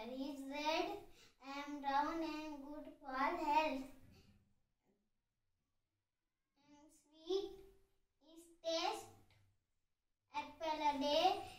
color is red. I am brown and good for health. And sweet is taste. Apple a day